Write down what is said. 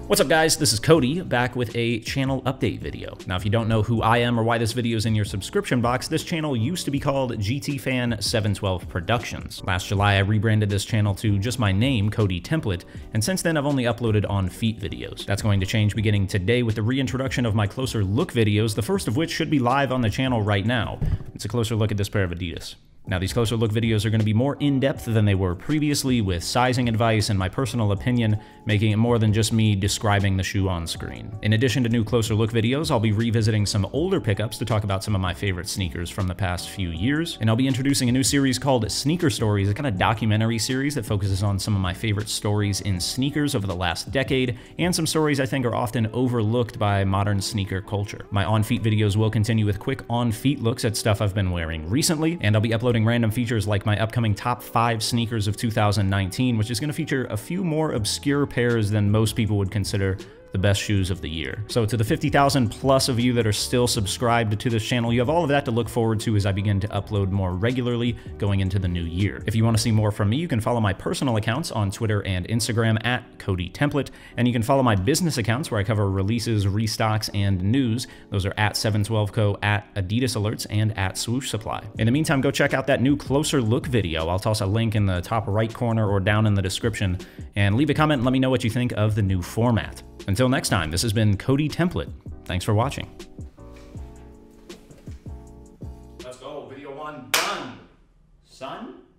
What's up guys, this is Cody, back with a channel update video. Now if you don't know who I am or why this video is in your subscription box, this channel used to be called GTFan712 Productions. Last July I rebranded this channel to just my name, Cody Template, and since then I've only uploaded on feet videos. That's going to change beginning today with the reintroduction of my closer look videos, the first of which should be live on the channel right now. It's a closer look at this pair of Adidas. Now these closer look videos are going to be more in-depth than they were previously, with sizing advice and my personal opinion, making it more than just me describing the shoe on screen. In addition to new closer look videos, I'll be revisiting some older pickups to talk about some of my favorite sneakers from the past few years, and I'll be introducing a new series called Sneaker Stories, a kind of documentary series that focuses on some of my favorite stories in sneakers over the last decade, and some stories I think are often overlooked by modern sneaker culture. My on-feet videos will continue with quick on-feet looks at stuff I've been wearing recently, and I'll be uploading random features like my upcoming top 5 sneakers of 2019, which is going to feature a few more obscure pairs than most people would consider the best shoes of the year. So to the 50,000 plus of you that are still subscribed to this channel, you have all of that to look forward to as I begin to upload more regularly going into the new year. If you want to see more from me, you can follow my personal accounts on Twitter and Instagram at Cody Template, and you can follow my business accounts where I cover releases, restocks, and news. Those are at 712co, at Adidas Alerts, and at Swoosh Supply. In the meantime, go check out that new closer look video. I'll toss a link in the top right corner or down in the description, and leave a comment and let me know what you think of the new format. Until next time, this has been Cody Template. Thanks for watching. Let's go, video 1 done, son.